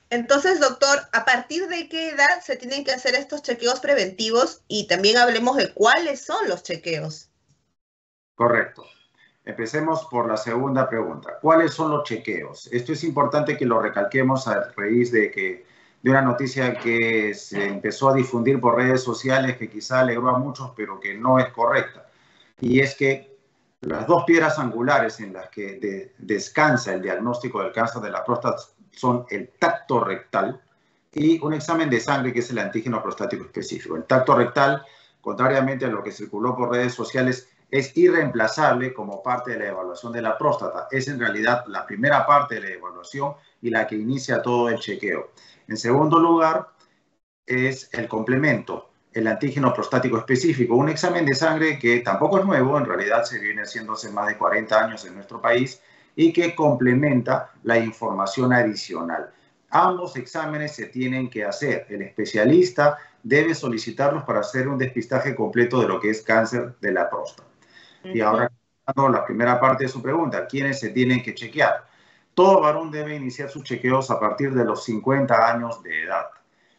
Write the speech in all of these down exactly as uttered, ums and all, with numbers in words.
Entonces, doctor, ¿a partir de qué edad se tienen que hacer estos chequeos preventivos? Y también hablemos de cuáles son los chequeos. Correcto. Empecemos por la segunda pregunta. ¿Cuáles son los chequeos? Esto es importante que lo recalquemos a raíz de, que, de una noticia que se empezó a difundir por redes sociales que quizá alegró a muchos, pero que no es correcta. Y es que las dos piedras angulares en las que de, descansa el diagnóstico del cáncer de la próstata son el tacto rectal y un examen de sangre que es el antígeno prostático específico. El tacto rectal, contrariamente a lo que circuló por redes sociales, es irreemplazable como parte de la evaluación de la próstata. Es en realidad la primera parte de la evaluación y la que inicia todo el chequeo. En segundo lugar, es el complemento, el antígeno prostático específico, un examen de sangre que tampoco es nuevo, en realidad se viene haciendo hace más de cuarenta años en nuestro país y que complementa la información adicional. Ambos exámenes se tienen que hacer. El especialista debe solicitarlos para hacer un despistaje completo de lo que es cáncer de la próstata. Y ahora, la primera parte de su pregunta, ¿quiénes se tienen que chequear? Todo varón debe iniciar sus chequeos a partir de los cincuenta años de edad.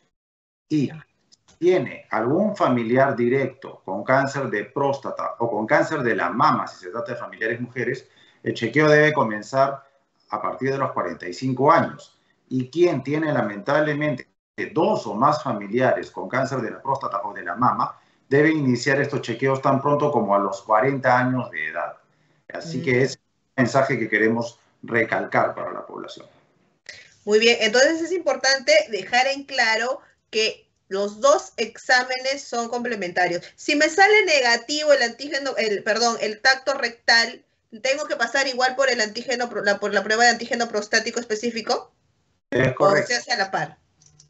Y tiene algún familiar directo con cáncer de próstata o con cáncer de la mama, si se trata de familiares mujeres, el chequeo debe comenzar a partir de los cuarenta y cinco años. Y quien tiene lamentablemente dos o más familiares con cáncer de la próstata o de la mama, debe iniciar estos chequeos tan pronto como a los cuarenta años de edad. Así que es un mensaje que queremos recalcar para la población. Muy bien, entonces es importante dejar en claro que los dos exámenes son complementarios. Si me sale negativo el antígeno, el, perdón, el tacto rectal, ¿tengo que pasar igual por el antígeno, la, por la prueba de antígeno prostático específico? Es correcto. ¿O se hace a la par?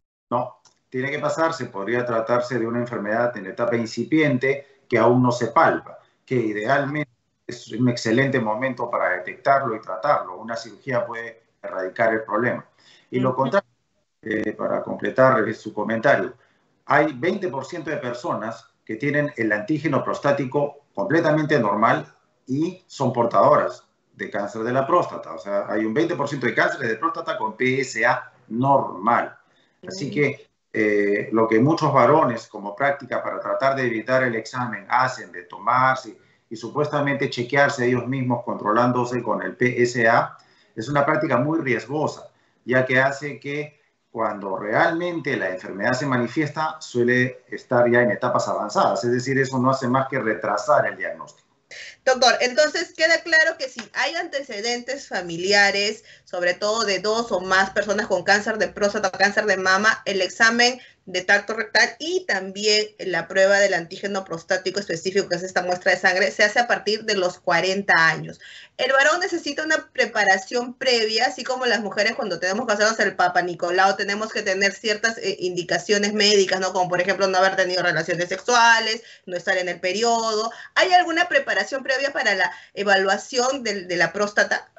No, tiene que pasarse. Podría tratarse de una enfermedad en etapa incipiente que aún no se palpa, que idealmente es un excelente momento para detectarlo y tratarlo. Una cirugía puede erradicar el problema. Y lo contrario, eh, para completar su comentario, hay veinte por ciento de personas que tienen el antígeno prostático completamente normal y son portadoras de cáncer de la próstata. O sea, hay un veinte por ciento de cáncer de próstata con P S A normal. Así que eh, lo que muchos varones como práctica para tratar de evitar el examen hacen de tomarse y supuestamente chequearse ellos mismos controlándose con el P S A es una práctica muy riesgosa, ya que hace que cuando realmente la enfermedad se manifiesta suele estar ya en etapas avanzadas, es decir, eso no hace más que retrasar el diagnóstico. Doctor, entonces queda claro que si hay antecedentes familiares, sobre todo de dos o más personas con cáncer de próstata o cáncer de mama, el examen de tacto rectal y también la prueba del antígeno prostático específico, que es esta muestra de sangre, se hace a partir de los cuarenta años. El varón necesita una preparación previa, así como las mujeres cuando tenemos que hacernos el Papa Nicolau, tenemos que tener ciertas eh, indicaciones médicas, ¿no? Como por ejemplo no haber tenido relaciones sexuales, no estar en el periodo. ¿Hay alguna preparación previa para la evaluación de, de la próstata?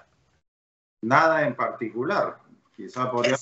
Nada en particular. Quizá podría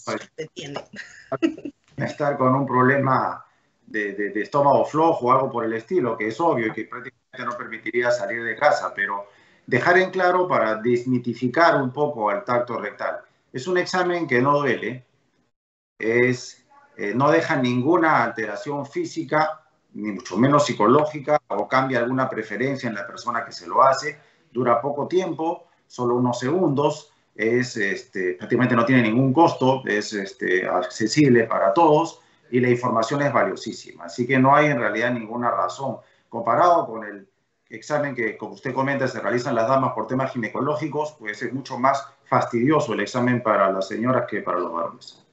Eso estar con un problema de, de, de estómago flojo o algo por el estilo, que es obvio y que prácticamente no permitiría salir de casa, pero dejar en claro para desmitificar un poco el tacto rectal. Es un examen que no duele, es, eh, no deja ninguna alteración física, ni mucho menos psicológica, o cambia alguna preferencia en la persona que se lo hace, dura poco tiempo, solo unos segundos, es, este, prácticamente no tiene ningún costo, es este, accesible para todos y la información es valiosísima. Así que no hay en realidad ninguna razón. Comparado con el examen que, como usted comenta, se realizan las damas por temas ginecológicos, pues es mucho más fastidioso el examen para las señoras que para los varones.